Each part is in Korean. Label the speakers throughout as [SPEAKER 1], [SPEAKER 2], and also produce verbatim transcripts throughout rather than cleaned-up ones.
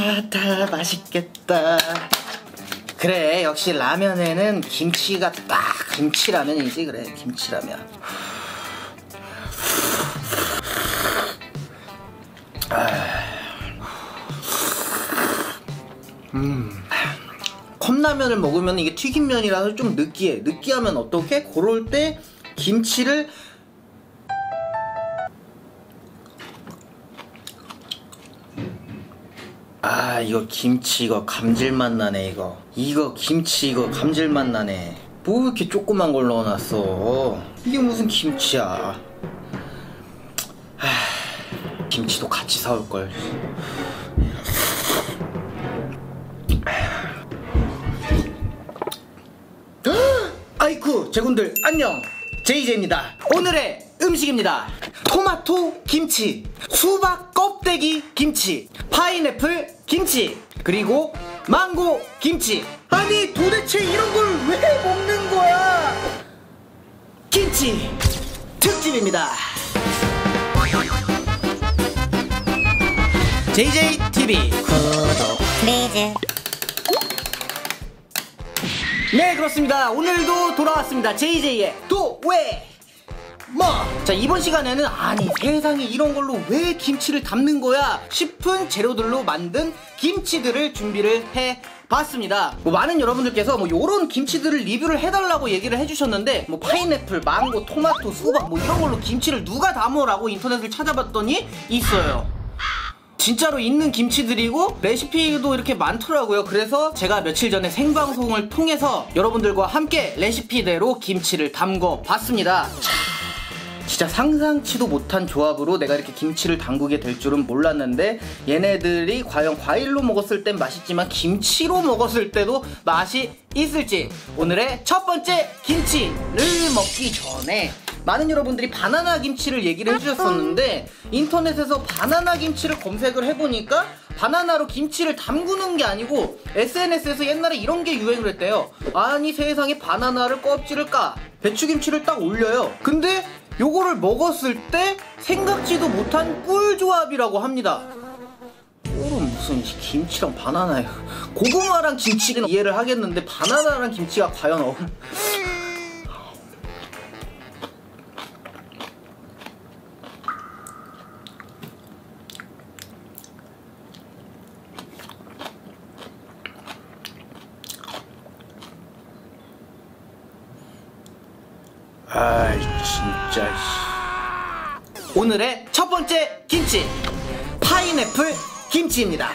[SPEAKER 1] 아다 맛있겠다. 그래 역시 라면에는 김치가 딱 김치라면이지. 그래 김치라면. 음 컵라면을 먹으면 이게 튀김면이라서 좀 느끼해. 느끼하면 어떡해? 그럴 때 김치를 아 이거 김치 이거 감질맛 나네. 이거 이거 김치 이거 감질맛 나네. 뭐 이렇게 조그만 걸 넣어놨어. 이게 무슨 김치야. 하, 김치도 같이 사올걸. 아이쿠 제군들 안녕. 제이제이입니다. 오늘의 음식입니다. 토마토 김치, 수박 껍데기 김치, 파인애플 김치, 그리고 망고 김치. 아니 도대체 이런 걸 왜 먹는 거야? 김치 특집입니다. 제이제이티비
[SPEAKER 2] 구독 플리즈.
[SPEAKER 1] 네 그렇습니다. 오늘도 돌아왔습니다. 제이제이의 또 왜? 뭐? 자 이번 시간에는 아니 세상에 이런 걸로 왜 김치를 담는 거야 싶은 재료들로 만든 김치들을 준비를 해봤습니다. 뭐 많은 여러분들께서 뭐 요런 김치들을 리뷰를 해달라고 얘기를 해주셨는데 뭐 파인애플, 망고, 토마토, 수박 뭐 이런 걸로 김치를 누가 담으라고 인터넷을 찾아봤더니 있어요. 진짜로 있는 김치들이고 레시피도 이렇게 많더라고요. 그래서 제가 며칠 전에 생방송을 통해서 여러분들과 함께 레시피대로 김치를 담궈 봤습니다. 자, 진짜 상상치도 못한 조합으로 내가 이렇게 김치를 담그게 될 줄은 몰랐는데 얘네들이 과연 과일로 먹었을 땐 맛있지만 김치로 먹었을 때도 맛이 있을지. 오늘의 첫 번째 김치를 먹기 전에 많은 여러분들이 바나나 김치를 얘기를 해주셨었는데 인터넷에서 바나나 김치를 검색을 해보니까 바나나로 김치를 담그는 게 아니고 에스엔에스에서 옛날에 이런 게 유행을 했대요. 아니 세상에 바나나를 껍질을 까 배추김치를 딱 올려요. 근데 요거를 먹었을 때 생각지도 못한 꿀조합이라고 합니다. 꿀은 무슨 김치랑 바나나예요. 고구마랑 김치는 이해를 하겠는데 바나나랑 김치가 과연 어... 아이 진짜. 오늘의 첫 번째 김치 파인애플 김치입니다.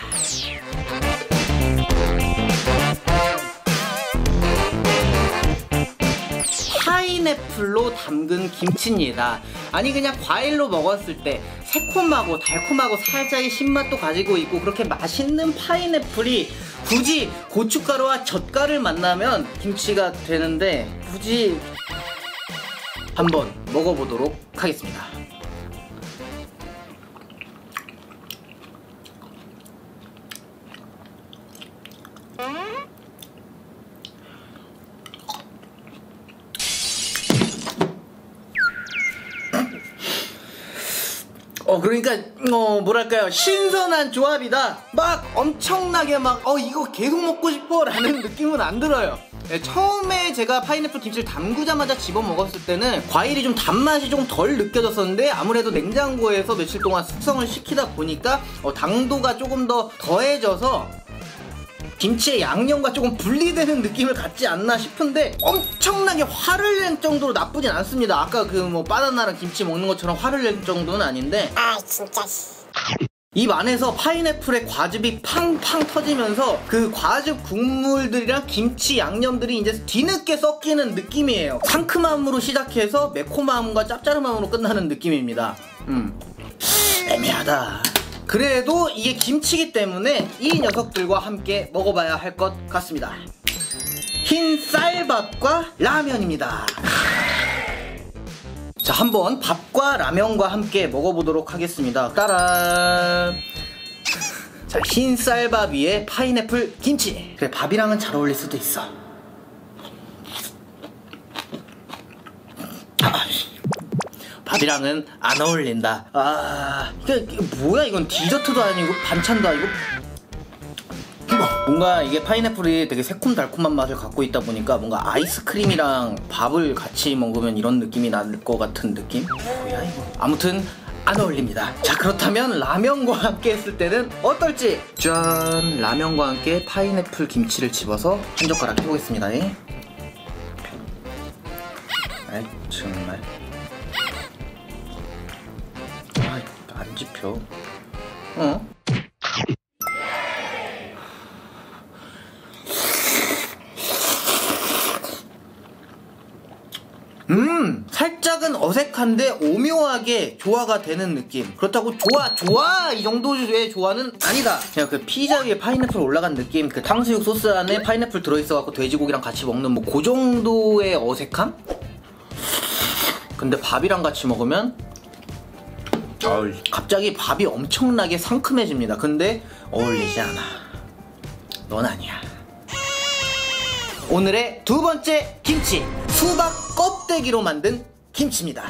[SPEAKER 1] 파인애플로 담근 김치입니다. 아니 그냥 과일로 먹었을 때 새콤하고 달콤하고 살짝의 신맛도 가지고 있고 그렇게 맛있는 파인애플이 굳이 고춧가루와 젓갈을 만나면 김치가 되는데 굳이 한번 먹어보도록 하겠습니다. 어 그러니까 어 뭐랄까요 신선한 조합이다. 막 엄청나게 막 어 이거 계속 먹고 싶어 라는 느낌은 안 들어요. 네, 처음에 제가 파인애플 김치를 담그자마자 집어 먹었을 때는 과일이 좀 단맛이 좀 덜 느껴졌었는데 아무래도 냉장고에서 며칠 동안 숙성을 시키다 보니까 어, 당도가 조금 더 더해져서 김치의 양념과 조금 분리되는 느낌을 갖지 않나 싶은데 엄청나게 화를 낼 정도로 나쁘진 않습니다. 아까 그 뭐 바나나랑 김치 먹는 것처럼 화를 낼 정도는 아닌데
[SPEAKER 2] 아 진짜
[SPEAKER 1] 입 안에서 파인애플의 과즙이 팡팡 터지면서 그 과즙 국물들이랑 김치 양념들이 이제 뒤늦게 섞이는 느낌이에요. 상큼함으로 시작해서 매콤함과 짭짤함으로 끝나는 느낌입니다. 음 애매하다. 그래도 이게 김치기 때문에 이 녀석들과 함께 먹어봐야 할 것 같습니다. 흰 쌀밥과 라면입니다. 자 한번 밥과 라면과 함께 먹어보도록 하겠습니다. 따란. 자 흰 쌀밥 위에 파인애플 김치. 그래 밥이랑은 잘 어울릴 수도 있어. 아, 밥이랑은 안 어울린다. 아 이게, 이게 뭐야 이건 디저트도 아니고 반찬도 아니고 뭔가 이게 파인애플이 되게 새콤달콤한 맛을 갖고 있다 보니까 뭔가 아이스크림이랑 밥을 같이 먹으면 이런 느낌이 날 것 같은 느낌? 뭐야 이거? 아무튼 안 어울립니다. 자, 그렇다면 라면과 함께 했을 때는 어떨지? 짠! 라면과 함께 파인애플 김치를 집어서 한 젓가락 해보겠습니다. 아이 정말 아, 안 집혀. 어? 음 살짝은 어색한데 오묘하게 조화가 되는 느낌. 그렇다고 좋아 좋아 이 정도의 조화는 아니다. 그냥 그 피자 위에 파인애플 올라간 느낌, 그 탕수육 소스 안에 파인애플 들어있어갖고 돼지고기랑 같이 먹는 뭐 그 정도의 어색함? 근데 밥이랑 같이 먹으면 갑자기 밥이 엄청나게 상큼해집니다. 근데 어울리지 않아. 넌 아니야. 오늘의 두 번째 김치, 수박 껍데기로 만든 김치입니다.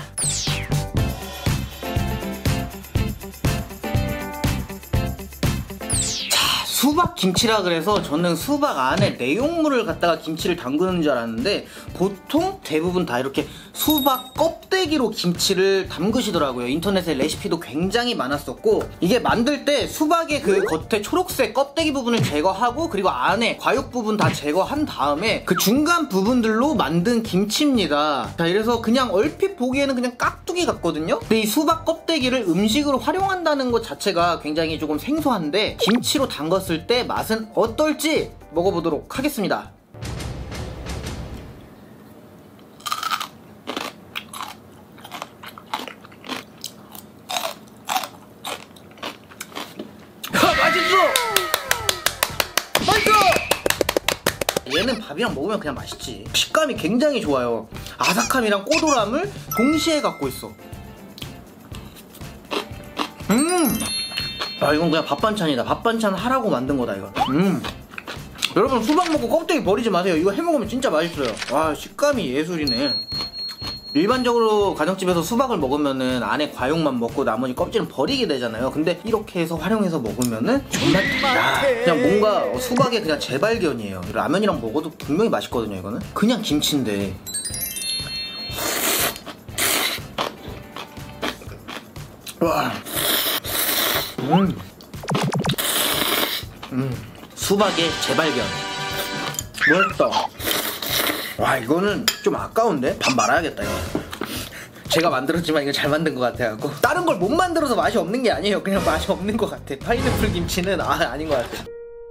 [SPEAKER 1] 자, 수박 김치라 그래서 저는 수박 안에 내용물을 갖다가 김치를 담그는 줄 알았는데 보통 대부분 다 이렇게 수박 껍데기로 김치를 담그시더라고요. 인터넷에 레시피도 굉장히 많았었고, 이게 만들 때 수박의 그 겉에 초록색 껍데기 부분을 제거하고 그리고 안에 과육 부분 다 제거한 다음에 그 중간 부분들로 만든 김치입니다. 자, 이래서 그냥 얼핏 보기에는 그냥 깍두기 같거든요. 근데 이 수박 껍데기를 음식으로 활용한다는 것 자체가 굉장히 조금 생소한데 김치로 담갔을 때 맛은 어떨지 먹어보도록 하겠습니다. 얘는 밥이랑 먹으면 그냥 맛있지. 식감이 굉장히 좋아요. 아삭함이랑 꼬돌함을 동시에 갖고 있어. 음, 아 이건 그냥 밥 반찬이다. 밥 반찬 하라고 만든 거다 이거. 음, 여러분 수박 먹고 껍데기 버리지 마세요. 이거 해먹으면 진짜 맛있어요. 와, 식감이 예술이네. 일반적으로 가정집에서 수박을 먹으면은 안에 과육만 먹고 나머지 껍질은 버리게 되잖아요. 근데 이렇게 해서 활용해서 먹으면은 정말 야, 그냥 뭔가 수박의 그냥 재발견이에요. 라면이랑 먹어도 분명히 맛있거든요. 이거는 그냥 김치인데. 와, 음, 음, 수박의 재발견. 맛있다. 와, 이거는 좀 아까운데? 밥 말아야겠다 이거. 제가 만들었지만 이거 잘 만든 것 같아갖고. 다른 걸 못 만들어서 맛이 없는 게 아니에요. 그냥 맛이 없는 것 같아. 파인애플 김치는 아, 아닌 것 같아.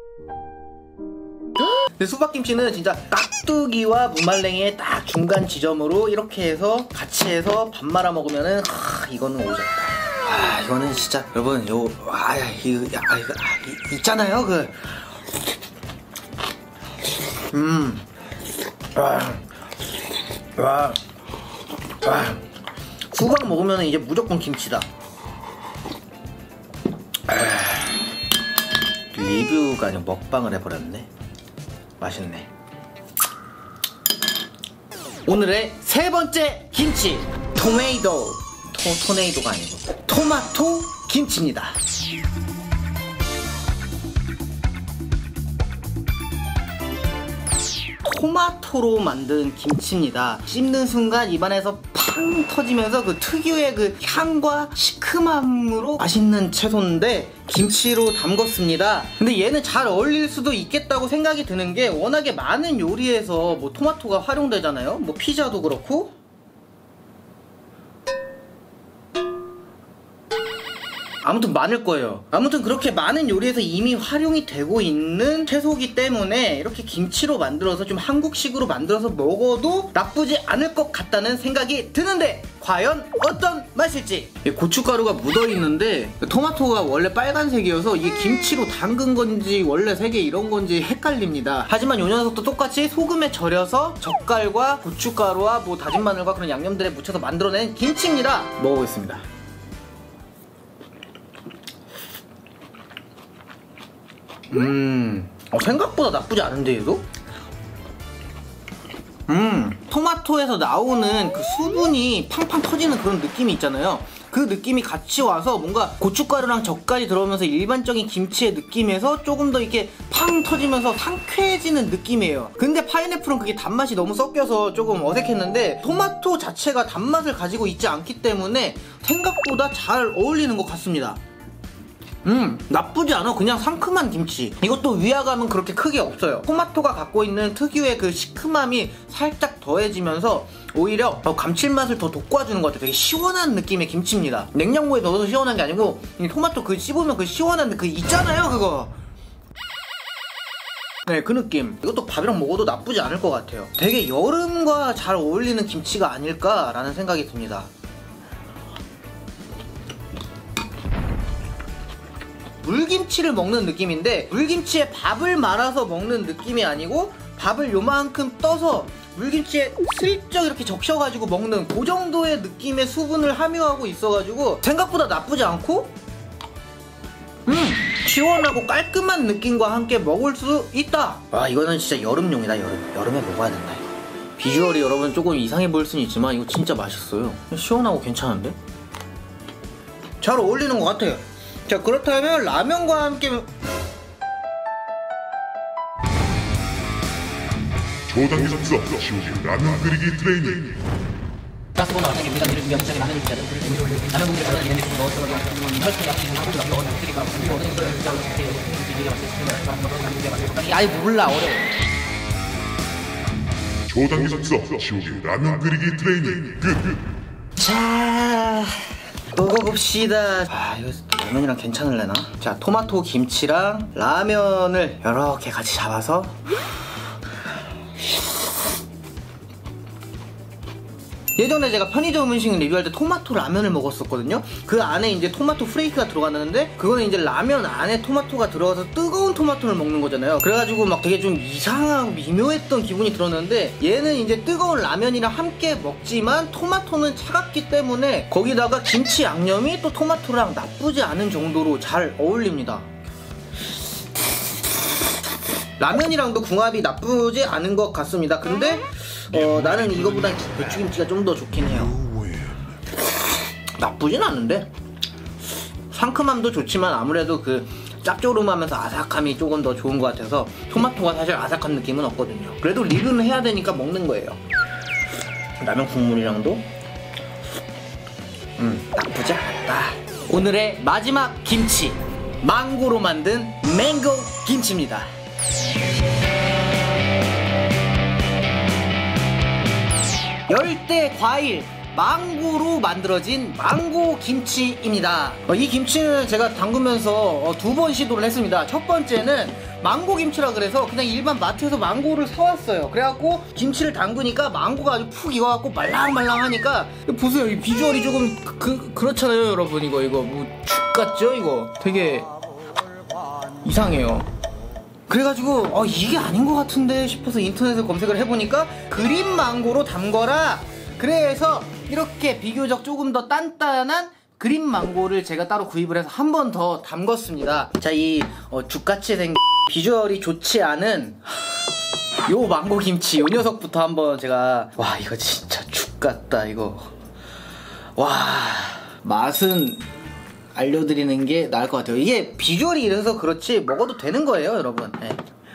[SPEAKER 1] 근데 수박김치는 진짜 깍두기와 무말랭이의 딱 중간 지점으로 이렇게 해서 같이 해서 밥 말아 먹으면은 하, 이거는 오졌다. 아, 이거는 진짜 여러분 요 아, 이거 야, 이거 아, 이, 있잖아요 그 음. 와, 와, 와. 수박 먹으면 이제 무조건 김치다. 아, 리뷰가 아니라 먹방을 해버렸네. 맛있네. 오늘의 세 번째 김치, 토메이도. 토, 토네이도가 아니고 토마토 김치입니다. 토마토로 만든 김치입니다. 씹는 순간 입안에서 팡 터지면서 그 특유의 그 향과 시큼함으로 맛있는 채소인데 김치로 담궜습니다. 근데 얘는 잘 어울릴 수도 있겠다고 생각이 드는 게 워낙에 많은 요리에서 뭐 토마토가 활용되잖아요. 뭐 피자도 그렇고. 아무튼 많을 거예요. 아무튼 그렇게 많은 요리에서 이미 활용이 되고 있는 채소기 때문에 이렇게 김치로 만들어서 좀 한국식으로 만들어서 먹어도 나쁘지 않을 것 같다는 생각이 드는데 과연 어떤 맛일지. 고춧가루가 묻어있는데 토마토가 원래 빨간색이어서 이게 김치로 담근 건지 원래 색이 이런 건지 헷갈립니다. 하지만 요 녀석도 똑같이 소금에 절여서 젓갈과 고춧가루와 뭐 다진 마늘과 그런 양념들에 묻혀서 만들어낸 김치입니다. 먹어보겠습니다. 음, 어, 생각보다 나쁘지 않은데 얘도? 음, 토마토에서 나오는 그 수분이 팡팡 터지는 그런 느낌이 있잖아요. 그 느낌이 같이 와서 뭔가 고춧가루랑 젓갈이 들어오면서 일반적인 김치의 느낌에서 조금 더 이렇게 팡 터지면서 상쾌해지는 느낌이에요. 근데 파인애플은 그게 단맛이 너무 섞여서 조금 어색했는데 토마토 자체가 단맛을 가지고 있지 않기 때문에 생각보다 잘 어울리는 것 같습니다. 음 나쁘지 않아. 그냥 상큼한 김치. 이것도 위화감은 그렇게 크게 없어요. 토마토가 갖고 있는 특유의 그 시큼함이 살짝 더해지면서 오히려 감칠맛을 더 돋궈주는 것 같아요. 되게 시원한 느낌의 김치입니다. 냉장고에 넣어서 시원한 게 아니고 이 토마토 그 씹으면 그 시원한 그 있잖아요 그거. 네, 그 느낌. 이것도 밥이랑 먹어도 나쁘지 않을 것 같아요. 되게 여름과 잘 어울리는 김치가 아닐까라는 생각이 듭니다. 물김치를 먹는 느낌인데 물김치에 밥을 말아서 먹는 느낌이 아니고 밥을 요만큼 떠서 물김치에 슬쩍 이렇게 적셔가지고 먹는 그 정도의 느낌의 수분을 함유하고 있어가지고 생각보다 나쁘지 않고 음 시원하고 깔끔한 느낌과 함께 먹을 수 있다. 와 이거는 진짜 여름용이다. 여름 여름에 먹어야 된다. 비주얼이 여러분 조금 이상해 보일 수는 있지만 이거 진짜 맛있어요. 시원하고 괜찮은데? 잘 어울리는 것 같아요. 자 그렇다면 라면과 함께
[SPEAKER 3] 초단기 선수 시우기 라면 끓이기 트레이닝.
[SPEAKER 4] 가스보나 생깁니다. 이를 준비한 시작에 라면을 준비하는 라면 공기를 가져다 이런 데서 넣어서 혈액 약간 하고 나서 어느 트리가 그리고 어느 정도 아예 몰라 어려워.
[SPEAKER 3] 초단기 선수 시우기 라면 끓이기 트레이닝 끝.
[SPEAKER 1] 자 먹어봅시다. 아 이거 라면이랑 괜찮을래나? 자 토마토 김치랑 라면을 이렇게 같이 잡아서 예전에 제가 편의점 음식 리뷰할 때 토마토 라면을 먹었었거든요. 그 안에 이제 토마토 프레이크가 들어갔는데 그거는 이제 라면 안에 토마토가 들어가서 뜨거운 토마토를 먹는 거잖아요. 그래가지고 막 되게 좀 이상하고 미묘했던 기분이 들었는데 얘는 이제 뜨거운 라면이랑 함께 먹지만 토마토는 차갑기 때문에 거기다가 김치 양념이 또 토마토랑 나쁘지 않은 정도로 잘 어울립니다. 라면이랑도 궁합이 나쁘지 않은 것 같습니다. 근데 어 나는 이거보다 배추김치가 좀 더 좋긴 해요. 나쁘진 않은데 상큼함도 좋지만 아무래도 그 짭조름하면서 아삭함이 조금 더 좋은 것 같아서 토마토가 사실 아삭한 느낌은 없거든요. 그래도 리뷰는 해야 되니까 먹는 거예요. 라면 국물이랑도 음 나쁘지 않다. 오늘의 마지막 김치 망고로 만든 맹고 김치입니다. 열대 과일 망고로 만들어진 망고 김치입니다. 어, 이 김치는 제가 담그면서 어, 두 번 시도를 했습니다. 첫 번째는 망고 김치라 그래서 그냥 일반 마트에서 망고를 사왔어요. 그래갖고 김치를 담그니까 망고가 아주 푹 익어갖고 말랑말랑하니까 보세요. 이 비주얼이 조금 그, 그, 그렇잖아요 여러분. 이거 이거 뭐 죽 같죠 이거? 되게 이상해요. 그래가지고 어 이게 아닌 것 같은데 싶어서 인터넷에 검색을 해보니까 그린 망고로 담거라. 그래서 이렇게 비교적 조금 더 단단한 그린 망고를 제가 따로 구입을 해서 한 번 더 담궜습니다. 자, 이 어, 죽같이 생긴 비주얼이 좋지 않은 요 망고 김치 요 녀석부터 한번 제가 와 이거 진짜 죽같다 이거. 와 맛은 알려드리는 게 나을 것 같아요. 이게 비주얼이 이래서 그렇지 먹어도 되는 거예요 여러분. 네.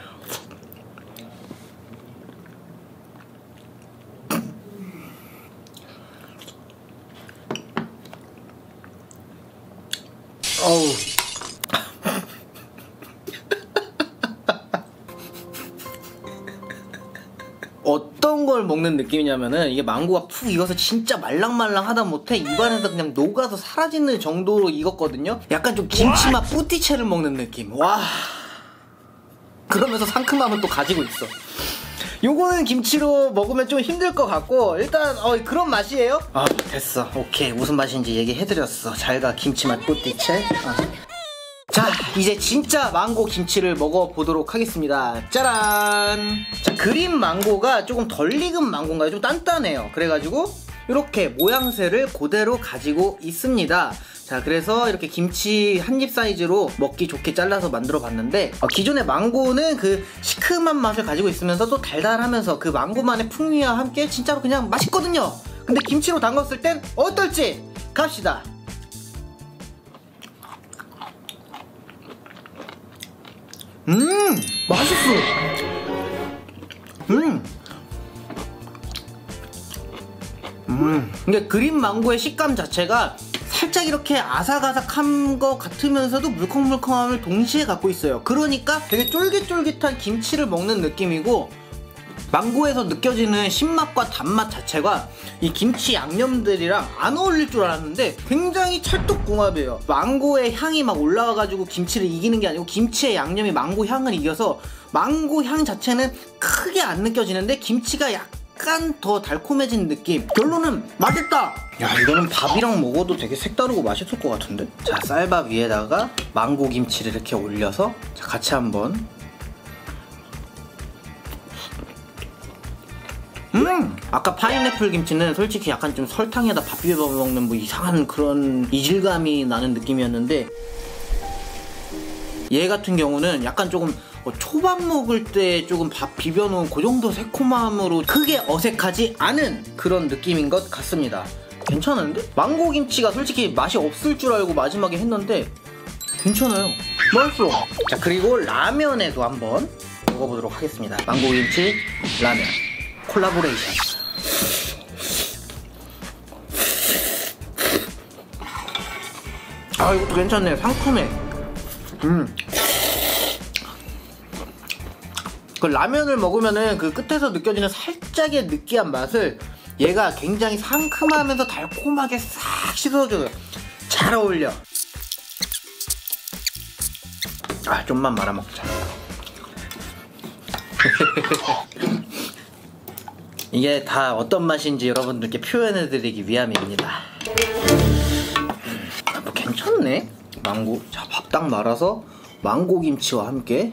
[SPEAKER 1] 어우 어떤 걸 먹는 느낌이냐면은 이게 망고가 푹 익어서 진짜 말랑말랑하다 못해 입안에서 그냥 녹아서 사라지는 정도로 익었거든요. 약간 좀 김치맛 뿌띠채를 먹는 느낌. 와 그러면서 상큼함은 또 가지고 있어. 요거는 김치로 먹으면 좀 힘들 것 같고 일단 어 그런 맛이에요. 아 됐어 오케이 무슨 맛인지 얘기해드렸어. 잘가 김치맛 뿌띠채. 어. 자 이제 진짜 망고 김치를 먹어보도록 하겠습니다. 짜란. 자 그린 망고가 조금 덜 익은 망고인가요? 좀 단단해요. 그래가지고 이렇게 모양새를 그대로 가지고 있습니다. 자 그래서 이렇게 김치 한 입 사이즈로 먹기 좋게 잘라서 만들어 봤는데 어, 기존의 망고는 그 시큼한 맛을 가지고 있으면서도 달달하면서 그 망고만의 풍미와 함께 진짜로 그냥 맛있거든요. 근데 김치로 담갔을 땐 어떨지 갑시다. 음 맛있어. 음 음 근데 그린 망고의 식감 자체가 살짝 이렇게 아삭아삭한 것 같으면서도 물컹물컹함을 동시에 갖고 있어요. 그러니까 되게 쫄깃쫄깃한 김치를 먹는 느낌이고, 망고에서 느껴지는 신맛과 단맛 자체가 이 김치 양념들이랑 안 어울릴 줄 알았는데 굉장히 찰떡궁합이에요. 망고의 향이 막 올라와가지고 김치를 이기는 게 아니고 김치의 양념이 망고 향을 이겨서 망고 향 자체는 크게 안 느껴지는데 김치가 약간 더 달콤해진 느낌. 결론은 맛있다! 야, 이거는 밥이랑 먹어도 되게 색다르고 맛있을 것 같은데? 자, 쌀밥 위에다가 망고 김치를 이렇게 올려서 자, 같이 한번. 음! 아까 파인애플 김치는 솔직히 약간 좀 설탕에다 밥 비벼 먹는 뭐 이상한 그런 이질감이 나는 느낌이었는데, 얘 같은 경우는 약간 조금 초밥 먹을 때 조금 밥 비벼놓은 그 정도 새콤함으로 크게 어색하지 않은 그런 느낌인 것 같습니다. 괜찮은데? 망고 김치가 솔직히 맛이 없을 줄 알고 마지막에 했는데 괜찮아요. 맛있어. 자, 그리고 라면에도 한번 먹어보도록 하겠습니다. 망고 김치 라면 콜라보레이션. 아, 이것도 괜찮네. 상큼해. 음. 그 라면을 먹으면은 그 끝에서 느껴지는 살짝의 느끼한 맛을 얘가 굉장히 상큼하면서 달콤하게 싹 씻어줘요. 잘 어울려. 아, 좀만 말아먹자. 이게 다 어떤 맛인지 여러분들께 표현해드리기 위함입니다. 아, 뭐 괜찮네. 망고. 자, 밥 딱 말아서 망고 김치와 함께.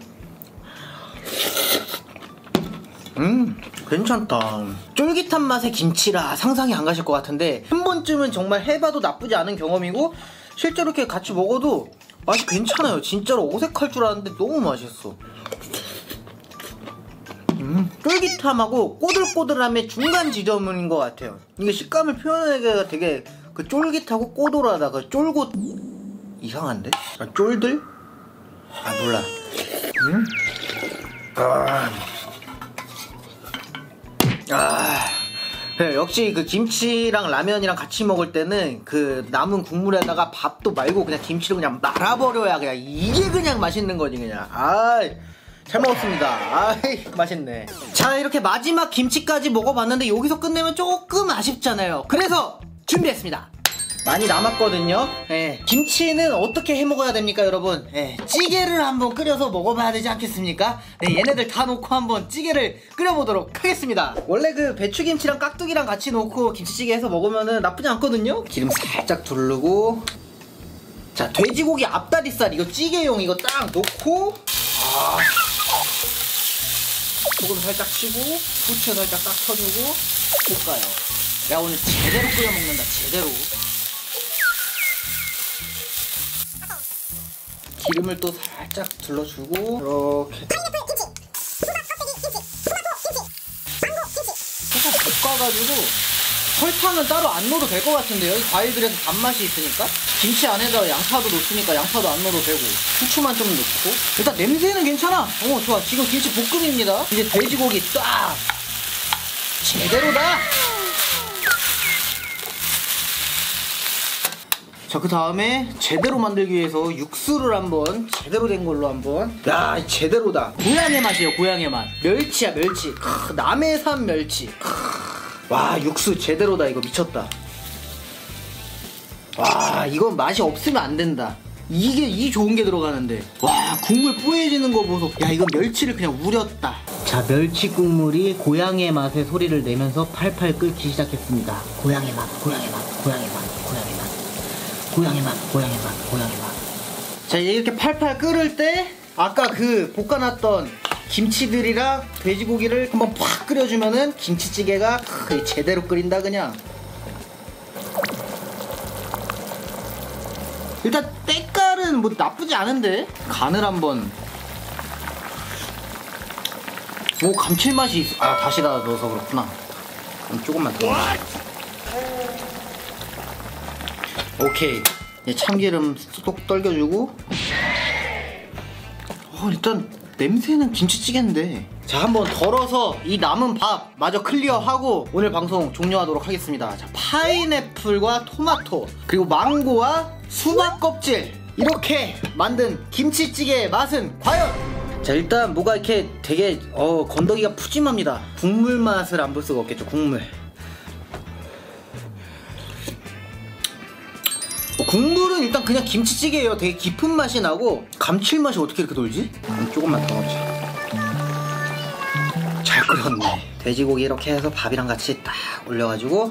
[SPEAKER 1] 음, 괜찮다. 쫄깃한 맛의 김치라 상상이 안 가실 것 같은데 한 번쯤은 정말 해봐도 나쁘지 않은 경험이고, 실제로 이렇게 같이 먹어도 맛이 괜찮아요. 진짜로 어색할 줄 알았는데 너무 맛있어. 음, 쫄깃함하고 꼬들꼬들함의 중간 지점인 것 같아요. 이게 식감을 표현하기가 되게 그 쫄깃하고 꼬들하다. 그 쫄고 이상한데? 아, 쫄들? 아, 몰라. 음? 아, 아, 네, 역시 그 김치랑 라면이랑 같이 먹을 때는 그 남은 국물에다가 밥도 말고 그냥 김치를 그냥 말아버려야 그냥 이게 그냥 맛있는 거지 그냥. 아, 잘 먹었습니다. 아이, 맛있네. 자, 이렇게 마지막 김치까지 먹어봤는데 여기서 끝내면 조금 아쉽잖아요. 그래서 준비했습니다. 많이 남았거든요. 예. 김치는 어떻게 해 먹어야 됩니까, 여러분? 예. 찌개를 한번 끓여서 먹어봐야 되지 않겠습니까? 네, 얘네들 다 놓고 한번 찌개를 끓여보도록 하겠습니다. 원래 그 배추김치랑 깍두기랑 같이 놓고 김치찌개 해서 먹으면 나쁘지 않거든요. 기름 살짝 두르고, 자, 돼지고기 앞다리살 이거 찌개용 이거 딱 놓고, 아, 소금 살짝 치고 후추 살짝 딱 쳐주고 볶아요. 야, 오늘 제대로 끓여 먹는다. 제대로. 기름을 또 살짝 둘러주고 이렇게 살짝 볶아가지고, 설탕은 따로 안 넣어도 될 것 같은데요. 과일들에서 단맛이 있으니까. 김치 안에다 양파도 넣었으니까 양파도 안 넣어도 되고, 후추만 좀 넣고. 일단 냄새는 괜찮아. 어, 좋아. 지금 김치 볶음입니다. 이제 돼지고기 딱 제대로다. 자, 그 다음에 제대로 만들기 위해서 육수를 한번 제대로 된 걸로 한번. 야, 제대로다. 고향의 맛이에요. 고향의 맛. 멸치야, 멸치. 크, 남해산 멸치. 크. 와, 육수 제대로다. 이거 미쳤다. 와, 이건 맛이 없으면 안 된다. 이게 이 좋은 게 들어가는데. 와, 국물 뿌얘지는 거 보소. 야, 이건 멸치를 그냥 우렸다. 자, 멸치 국물이 고향의 맛의 소리를 내면서 팔팔 끓기 시작했습니다. 고향의 맛, 고향의 맛, 고향의 맛, 고향의 맛. 고향의 맛, 고향의 맛, 고향의 맛. 자, 이렇게 팔팔 끓을 때 아까 그 볶아놨던 김치들이랑 돼지고기를 한번 팍 끓여주면은 김치찌개가 크, 제대로 끓인다 그냥. 일단 때깔은 뭐 나쁘지 않은데 간을 한번. 오, 감칠맛이 있어. 아, 다시다 넣어서 그렇구나. 그럼 조금만 더. 오케이. 이제 참기름 쏙 떨겨주고. 어, 일단 냄새는 김치찌개인데. 자, 한번 덜어서 이 남은 밥 마저 클리어하고 오늘 방송 종료하도록 하겠습니다. 자, 파인애플과 토마토 그리고 망고와 수박 껍질 이렇게 만든 김치찌개의 맛은 과연? 자, 일단 뭐가 이렇게 되게 어 건더기가 푸짐합니다. 국물 맛을 안 볼 수가 없겠죠. 국물. 어, 국물은 일단 그냥 김치찌개예요. 되게 깊은 맛이 나고 감칠맛이 어떻게 이렇게 돌지? 음, 조금만 더 넣자. 잘 끓였네. 돼지고기 이렇게 해서 밥이랑 같이 딱 올려가지고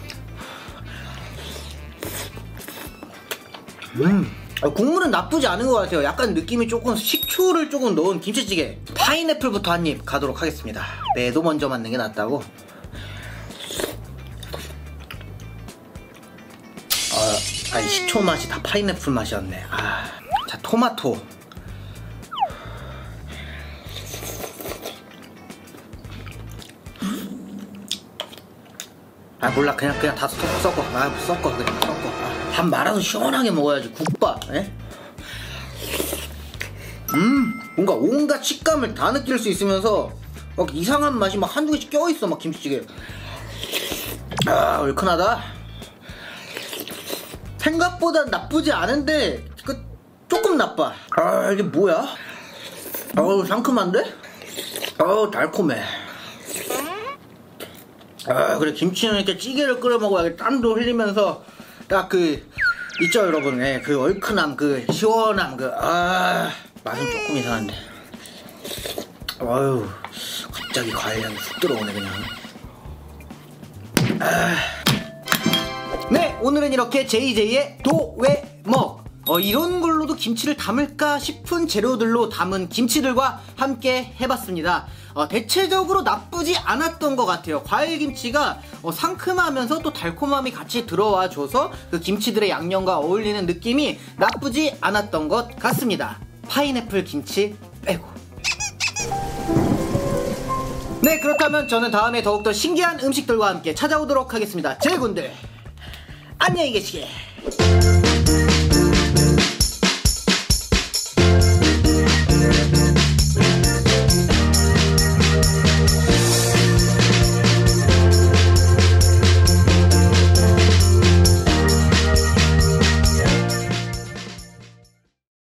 [SPEAKER 1] 음 아, 국물은 나쁘지 않은 것 같아요. 약간 느낌이 조금 식초를 조금 넣은 김치찌개. 파인애플부터 한 입 가도록 하겠습니다. 매도 먼저 맞는 게 낫다고. 아, 아니 식초 맛이 다 파인애플 맛이었네. 아, 자, 토마토. 아, 몰라. 그냥 그냥 다 섞어 섞어. 아, 섞어 그냥 섞어. 아, 밥 말아서 시원하게 먹어야지. 국밥. 에? 음, 뭔가 온갖 식감을 다 느낄 수 있으면서 막 이상한 맛이 막 한두 개씩 껴있어. 막 김치찌개. 아, 얼큰하다. 생각보다 나쁘지 않은데 그 조금 나빠. 아, 이게 뭐야? 아우, 상큼한데? 아우, 달콤해. 아, 그래. 김치는 이렇게 찌개를 끓여 먹어야 땀도 흘리면서 딱 그 있죠 여러분. 예, 그 얼큰함, 그 시원함, 그 아, 맛은 조금 이상한데. 아유, 갑자기 과일 향이 훅 들어오네 그냥. 아. 네, 오늘은 이렇게 제이제이의 도외먹 어, 이런 걸로도 김치를 담을까 싶은 재료들로 담은 김치들과 함께 해봤습니다. 어, 대체적으로 나쁘지 않았던 것 같아요. 과일김치가 어, 상큼하면서 또 달콤함이 같이 들어와줘서 그 김치들의 양념과 어울리는 느낌이 나쁘지 않았던 것 같습니다. 파인애플 김치 빼고. 네, 그렇다면 저는 다음에 더욱더 신기한 음식들과 함께 찾아오도록 하겠습니다. 제군들 안녕히 계시게.